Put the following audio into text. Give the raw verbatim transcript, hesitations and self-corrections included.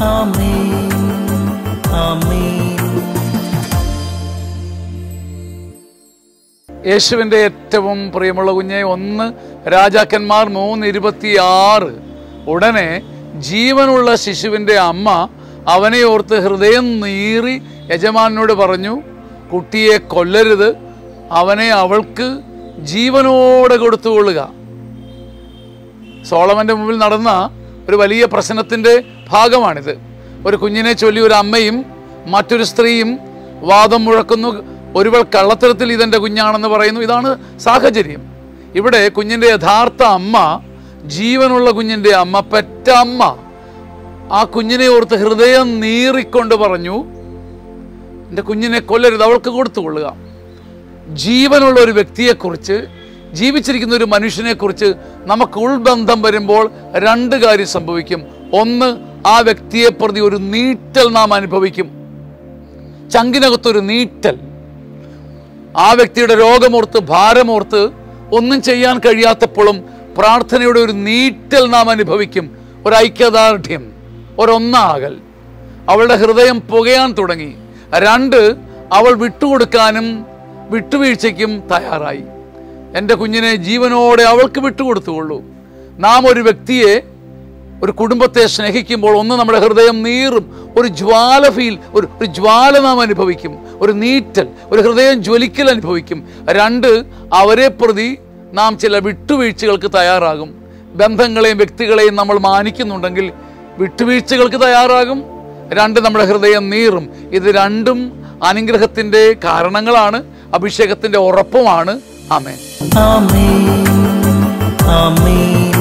ആമേൻ ആമേൻ. യേശുവിൻ്റെ ഏറ്റവും പ്രിയമുള്ള കുഞ്ഞെ, ഒന്ന് രാജാക്കന്മാർ മൂന്ന് ഇരുപത്തി ആറ്. ഉടനെ ജീവനുള്ള ശിശുവിൻ്റെ അമ്മ അവനെ ഓർത്ത് ഹൃദയം നീറി യജമാനോട് പറഞ്ഞു, കുട്ടിയെ കൊല്ലരുത്, അവനെ അവൾക്ക് ജീവനോടെ കൊടുത്തുകൊള്ളുക. സോളമൻ്റെ മുമ്പിൽ നടന്ന ഒരു വലിയ പ്രശ്നത്തിൻ്റെ ഭാഗമാണിത്. ഒരു കുഞ്ഞിനെ ചൊല്ലി ഒരു അമ്മയും മറ്റൊരു സ്ത്രീയും വാദം മുഴക്കുന്നു. ഒരുവൾ കള്ളത്തരത്തിൽ ഇതെൻ്റെ കുഞ്ഞാണെന്ന് പറയുന്നു. ഇതാണ് സാഹചര്യം. ഇവിടെ കുഞ്ഞിൻ്റെ യഥാർത്ഥ അമ്മ, ജീവനുള്ള കുഞ്ഞിൻ്റെ അമ്മ, പെറ്റ അമ്മ, ആ കുഞ്ഞിനെ ഓർത്ത് ഹൃദയം നീറിക്കൊണ്ട് പറഞ്ഞു, എൻ്റെ കുഞ്ഞിനെ കൊല്ലരുത്, അവൾക്ക് കൊടുത്തുകൊള്ളുക. ജീവനുള്ള ഒരു വ്യക്തിയെക്കുറിച്ച്, ജീവിച്ചിരിക്കുന്ന ഒരു മനുഷ്യനെക്കുറിച്ച് നമുക്ക് ഉൾബന്ധം വരുമ്പോൾ രണ്ട് കാര്യം സംഭവിക്കും. ഒന്ന്, ആ വ്യക്തിയെ പ്രതി ഒരു നീറ്റൽ നാം അനുഭവിക്കും. ചങ്കിനകത്തൊരു നീറ്റൽ. ആ വ്യക്തിയുടെ രോഗമോർത്ത്, ഭാരമോർത്ത് ഒന്നും ചെയ്യാൻ കഴിയാത്തപ്പോഴും പ്രാർത്ഥനയുടെ ഒരു നീറ്റൽ നാം അനുഭവിക്കും. ഒരു ഐക്യദാർഢ്യം, ഒരൊന്നാകൽ. അവളുടെ ഹൃദയം പുകയാൻ തുടങ്ങി. രണ്ട്, അവൾ വിട്ടുകൊടുക്കാനും വിട്ടുവീഴ്ചയ്ക്കും തയ്യാറായി. എൻ്റെ കുഞ്ഞിനെ ജീവനോടെ അവൾക്ക് വിട്ടുകൊടുത്തുകൊള്ളൂ. നാം ഒരു വ്യക്തിയെ, ഒരു കുടുംബത്തെ സ്നേഹിക്കുമ്പോൾ ഒന്ന് നമ്മുടെ ഹൃദയം നീറും. ഒരു ജ്വാല ഫീൽ, ഒരു ഒരു ജ്വാല നാം അനുഭവിക്കും. ഒരു നീറ്റൽ, ഒരു ഹൃദയം ജ്വലിക്കൽ അനുഭവിക്കും. രണ്ട്, അവരെ പ്രതി നാം ചില വിട്ടുവീഴ്ചകൾക്ക് തയ്യാറാകും. ബന്ധങ്ങളെയും വ്യക്തികളെയും നമ്മൾ മാനിക്കുന്നുണ്ടെങ്കിൽ വിട്ടുവീഴ്ചകൾക്ക് തയ്യാറാകും. രണ്ട്, നമ്മുടെ ഹൃദയം നീറും. ഇത് രണ്ടും അനുഗ്രഹത്തിൻ്റെ കാരണങ്ങളാണ്, അഭിഷേകത്തിൻ്റെ ഉറപ്പുമാണ്. ആമേൻ ആമേൻ ആമേൻ.